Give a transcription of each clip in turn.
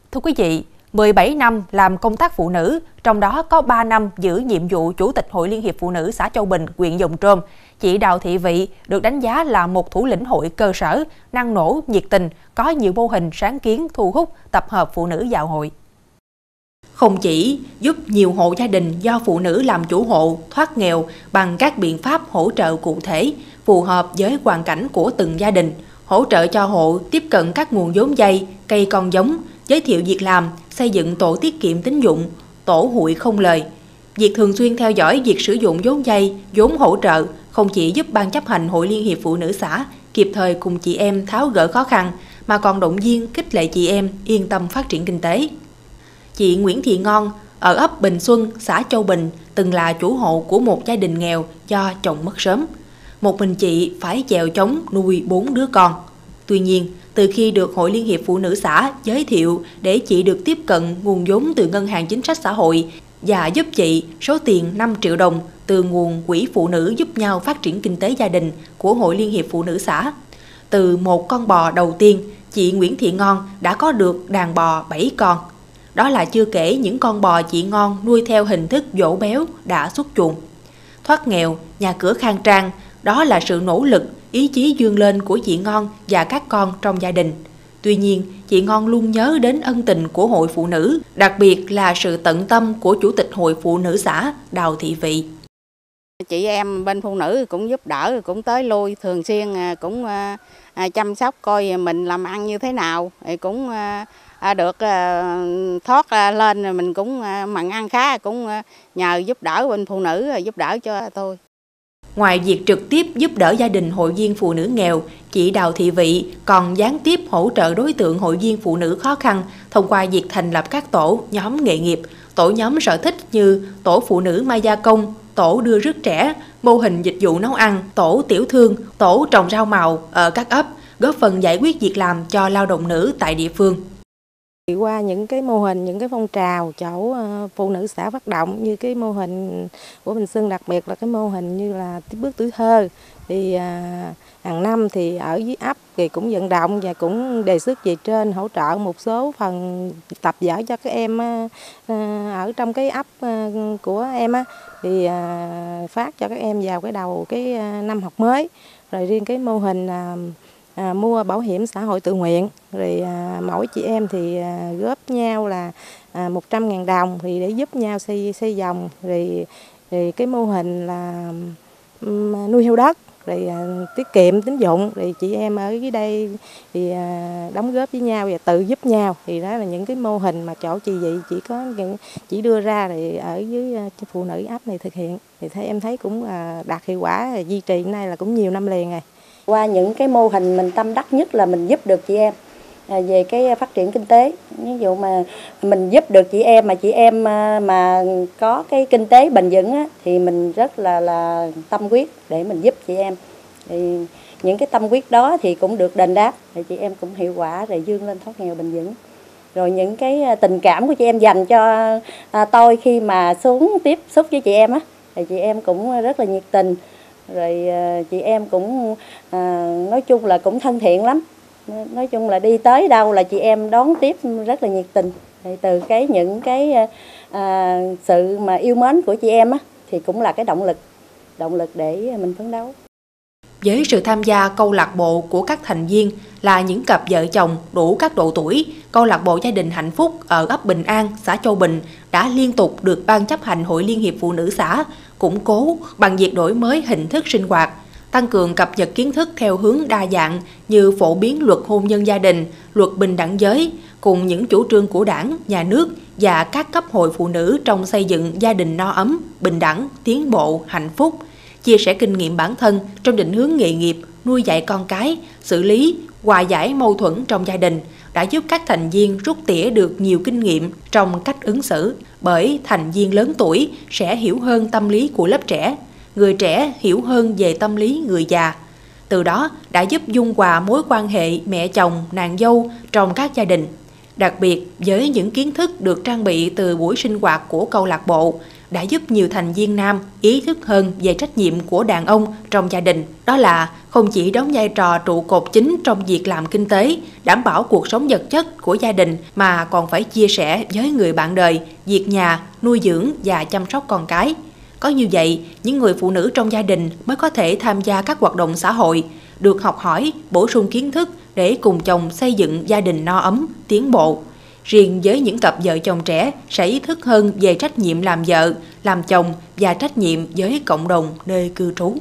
Thưa quý vị, 17 năm làm công tác phụ nữ, trong đó có 3 năm giữ nhiệm vụ Chủ tịch Hội Liên hiệp Phụ nữ xã Châu Bình, huyện Giồng Trôm, chị Đào Thị Vị được đánh giá là một thủ lĩnh hội cơ sở, năng nổ, nhiệt tình, có nhiều mô hình sáng kiến thu hút, tập hợp phụ nữ vào hội. Không chỉ giúp nhiều hộ gia đình do phụ nữ làm chủ hộ thoát nghèo bằng các biện pháp hỗ trợ cụ thể, phù hợp với hoàn cảnh của từng gia đình, hỗ trợ cho hộ tiếp cận các nguồn vốn vay, cây con giống, giới thiệu việc làm, xây dựng tổ tiết kiệm tín dụng, tổ hụi không lời. Việc thường xuyên theo dõi việc sử dụng vốn vay, vốn hỗ trợ không chỉ giúp Ban chấp hành Hội Liên hiệp Phụ nữ xã kịp thời cùng chị em tháo gỡ khó khăn, mà còn động viên khích lệ chị em yên tâm phát triển kinh tế. Chị Nguyễn Thị Ngon ở ấp Bình Xuân, xã Châu Bình từng là chủ hộ của một gia đình nghèo do chồng mất sớm. Một mình chị phải chèo chống nuôi 4 đứa con. Tuy nhiên, từ khi được Hội Liên hiệp Phụ nữ xã giới thiệu để chị được tiếp cận nguồn vốn từ Ngân hàng Chính sách Xã hội và giúp chị số tiền 5 triệu đồng từ nguồn quỹ phụ nữ giúp nhau phát triển kinh tế gia đình của Hội Liên hiệp Phụ nữ xã. Từ một con bò đầu tiên, chị Nguyễn Thị Ngon đã có được đàn bò 7 con. Đó là chưa kể những con bò chị Ngon nuôi theo hình thức dỗ béo đã xuất chuồng. Thoát nghèo, nhà cửa khang trang, đó là sự nỗ lực, ý chí vươn lên của chị Ngon và các con trong gia đình. Tuy nhiên, chị Ngon luôn nhớ đến ân tình của Hội Phụ nữ, đặc biệt là sự tận tâm của Chủ tịch Hội Phụ nữ xã Đào Thị Vị. Chị em bên phụ nữ cũng giúp đỡ, cũng tới lui, thường xuyên cũng chăm sóc coi mình làm ăn như thế nào, cũng được thoát lên, mình cũng mặn ăn khá, cũng nhờ giúp đỡ bên phụ nữ giúp đỡ cho tôi. Ngoài việc trực tiếp giúp đỡ gia đình hội viên phụ nữ nghèo, chị Đào Thị Vị còn gián tiếp hỗ trợ đối tượng hội viên phụ nữ khó khăn thông qua việc thành lập các tổ, nhóm nghề nghiệp, tổ nhóm sở thích như tổ phụ nữ may gia công, tổ đưa rước trẻ, mô hình dịch vụ nấu ăn, tổ tiểu thương, tổ trồng rau màu ở các ấp, góp phần giải quyết việc làm cho lao động nữ tại địa phương. Qua những cái mô hình, những cái phong trào chỗ phụ nữ xã phát động như cái mô hình của Bình Xuân, đặc biệt là cái mô hình như là tiếp bước tuổi thơ, thì hàng năm thì ở dưới ấp thì cũng vận động và cũng đề xuất về trên hỗ trợ một số phần tập vở cho các em ở trong cái ấp của em thì phát cho các em vào cái đầu cái năm học mới. Rồi riêng cái mô hình mua bảo hiểm xã hội tự nguyện, rồi mỗi chị em thì góp nhau là 100.000 đồng thì để giúp nhau xây dòng, rồi cái mô hình là nuôi heo đất, rồi tiết kiệm tín dụng, rồi chị em ở dưới đây thì đóng góp với nhau và tự giúp nhau. Thì đó là những cái mô hình mà chỗ chị Vị chỉ đưa ra rồi ở dưới phụ nữ ấp này thực hiện, thì em thấy cũng đạt hiệu quả, duy trì nay là cũng nhiều năm liền rồi. Qua những cái mô hình mình tâm đắc nhất là mình giúp được chị em về cái phát triển kinh tế. Ví dụ mà mình giúp được chị em mà mà có cái kinh tế bền vững á, thì mình rất là tâm huyết để mình giúp chị em. Thì những cái tâm huyết đó thì cũng được đền đáp, thì chị em cũng hiệu quả rồi vươn lên thoát nghèo bền vững. Rồi những cái tình cảm của chị em dành cho tôi khi mà xuống tiếp xúc với chị em á, thì chị em cũng rất là nhiệt tình. Rồi chị em cũng nói chung là cũng thân thiện lắm. Nói chung là đi tới đâu là chị em đón tiếp rất là nhiệt tình. Thì từ những cái sự mà yêu mến của chị em á, thì cũng là cái động lực để mình phấn đấu. Với sự tham gia câu lạc bộ của các thành viên là những cặp vợ chồng đủ các độ tuổi, câu lạc bộ gia đình hạnh phúc ở ấp Bình An, xã Châu Bình đã liên tục được Ban chấp hành Hội Liên hiệp Phụ nữ xã củng cố bằng việc đổi mới hình thức sinh hoạt, tăng cường cập nhật kiến thức theo hướng đa dạng như phổ biến luật hôn nhân gia đình, luật bình đẳng giới, cùng những chủ trương của Đảng, Nhà nước và các cấp hội phụ nữ trong xây dựng gia đình no ấm, bình đẳng, tiến bộ, hạnh phúc, chia sẻ kinh nghiệm bản thân trong định hướng nghề nghiệp, nuôi dạy con cái, xử lý, hòa giải mâu thuẫn trong gia đình, đã giúp các thành viên rút tỉa được nhiều kinh nghiệm trong cách ứng xử, bởi thành viên lớn tuổi sẽ hiểu hơn tâm lý của lớp trẻ, người trẻ hiểu hơn về tâm lý người già. Từ đó đã giúp dung hòa mối quan hệ mẹ chồng, nàng dâu trong các gia đình. Đặc biệt với những kiến thức được trang bị từ buổi sinh hoạt của câu lạc bộ, đã giúp nhiều thành viên nam ý thức hơn về trách nhiệm của đàn ông trong gia đình. Đó là không chỉ đóng vai trò trụ cột chính trong việc làm kinh tế, đảm bảo cuộc sống vật chất của gia đình, mà còn phải chia sẻ với người bạn đời, việc nhà, nuôi dưỡng và chăm sóc con cái. Có như vậy, những người phụ nữ trong gia đình mới có thể tham gia các hoạt động xã hội, được học hỏi, bổ sung kiến thức để cùng chồng xây dựng gia đình no ấm, tiến bộ. Riêng với những cặp vợ chồng trẻ sẽ ý thức hơn về trách nhiệm làm vợ, làm chồng và trách nhiệm với cộng đồng nơi cư trú.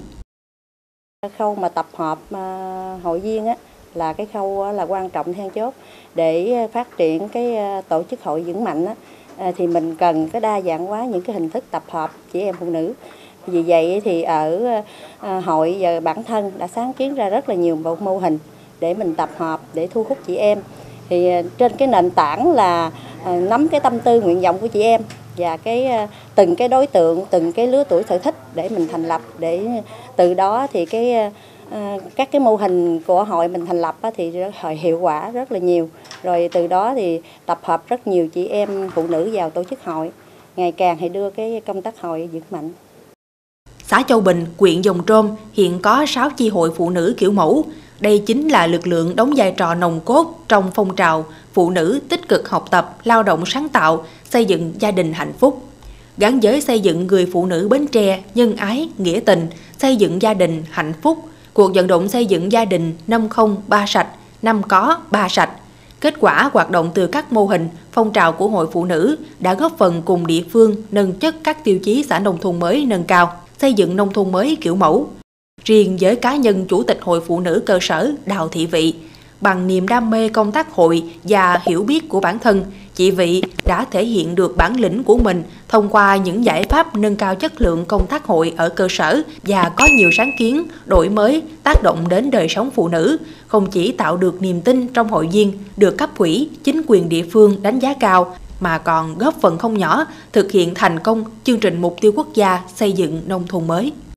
Khâu mà tập hợp hội viên là cái khâu là quan trọng then chốt để phát triển cái tổ chức hội vững mạnh thì mình cần cái đa dạng hóa những cái hình thức tập hợp chị em phụ nữ. Vì vậy thì ở hội và bản thân đã sáng kiến ra rất là nhiều mô hình để mình tập hợp để thu hút chị em. Thì trên cái nền tảng là nắm cái tâm tư nguyện vọng của chị em và từng cái đối tượng, từng cái lứa tuổi sở thích để mình thành lập, để từ đó thì các cái mô hình của hội mình thành lập thì hội hiệu quả rất là nhiều. Rồi từ đó thì tập hợp rất nhiều chị em phụ nữ vào tổ chức hội, ngày càng thì đưa cái công tác hội vững mạnh. Xã Châu Bình, huyện Giồng Trôm hiện có 6 chi hội phụ nữ kiểu mẫu. Đây chính là lực lượng đóng vai trò nòng cốt trong phong trào phụ nữ tích cực học tập, lao động sáng tạo, xây dựng gia đình hạnh phúc. Gắn với xây dựng người phụ nữ Bến Tre nhân ái, nghĩa tình, xây dựng gia đình hạnh phúc, cuộc vận động xây dựng gia đình 50 3 sạch, 5 có 3 sạch. Kết quả hoạt động từ các mô hình, phong trào của hội phụ nữ đã góp phần cùng địa phương nâng chất các tiêu chí xã nông thôn mới nâng cao, xây dựng nông thôn mới kiểu mẫu. Riêng với cá nhân Chủ tịch Hội Phụ nữ cơ sở Đào Thị Vị, bằng niềm đam mê công tác hội và hiểu biết của bản thân, chị Vị đã thể hiện được bản lĩnh của mình thông qua những giải pháp nâng cao chất lượng công tác hội ở cơ sở và có nhiều sáng kiến, đổi mới, tác động đến đời sống phụ nữ, không chỉ tạo được niềm tin trong hội viên, được cấp ủy, chính quyền địa phương đánh giá cao, mà còn góp phần không nhỏ thực hiện thành công chương trình mục tiêu quốc gia xây dựng nông thôn mới.